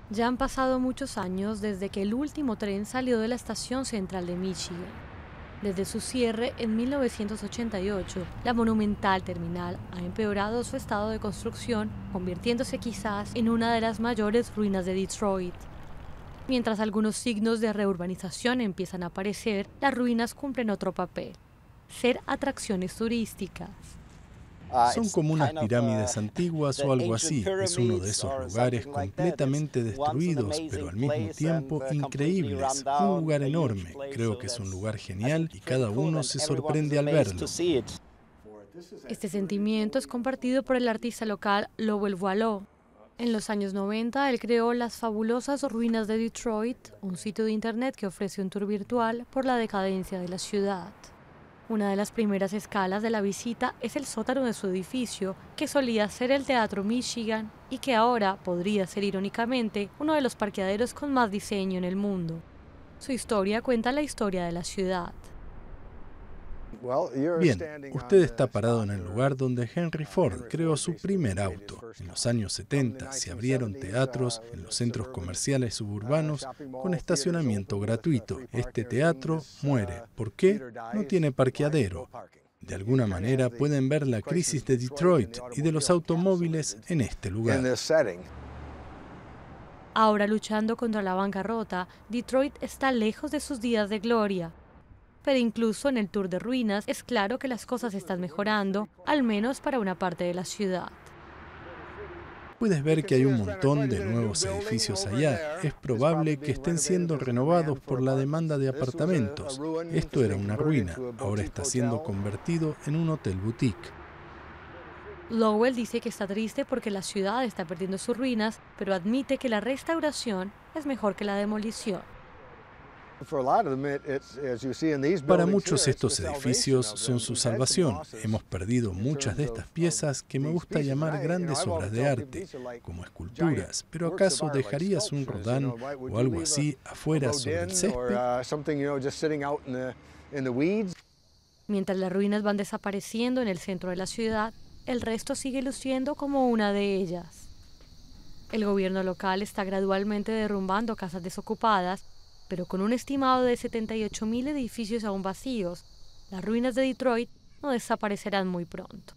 Ya han pasado muchos años desde que el último tren salió de la estación central de Michigan. Desde su cierre en 1988, la monumental terminal ha empeorado su estado de construcción, convirtiéndose quizás en una de las mayores ruinas de Detroit. Mientras algunos signos de reurbanización empiezan a aparecer, las ruinas cumplen otro papel: ser atracciones turísticas. Son como unas pirámides antiguas o algo así. Es uno de esos lugares completamente destruidos, pero al mismo tiempo increíbles. Un lugar enorme. Creo que es un lugar genial y cada uno se sorprende al verlo. Este sentimiento es compartido por el artista local Lowell Boileau. En los años 90, él creó las fabulosas ruinas de Detroit, un sitio de internet que ofrece un tour virtual por la decadencia de la ciudad. Una de las primeras escalas de la visita es el sótano de su edificio, que solía ser el Teatro Michigan y que ahora podría ser irónicamente uno de los parqueaderos con más diseño en el mundo. Su historia cuenta la historia de la ciudad. Bien, usted está parado en el lugar donde Henry Ford creó su primer auto. En los años 70 se abrieron teatros en los centros comerciales suburbanos con estacionamiento gratuito. Este teatro muere. ¿Por qué? No tiene parqueadero. De alguna manera pueden ver la crisis de Detroit y de los automóviles en este lugar. Ahora, luchando contra la bancarrota, Detroit está lejos de sus días de gloria. Pero incluso en el tour de ruinas es claro que las cosas están mejorando, al menos para una parte de la ciudad. Puedes ver que hay un montón de nuevos edificios allá. Es probable que estén siendo renovados por la demanda de apartamentos. Esto era una ruina, ahora está siendo convertido en un hotel boutique. Lowell dice que está triste porque la ciudad está perdiendo sus ruinas, pero admite que la restauración es mejor que la demolición. Para muchos estos edificios son su salvación. Hemos perdido muchas de estas piezas que me gusta llamar grandes obras de arte, como esculturas. ¿Pero acaso dejarías un Rodin o algo así afuera sobre el césped? Mientras las ruinas van desapareciendo en el centro de la ciudad, el resto sigue luciendo como una de ellas. El gobierno local está gradualmente derrumbando casas desocupadas, pero con un estimado de 78.000 edificios aún vacíos, las ruinas de Detroit no desaparecerán muy pronto.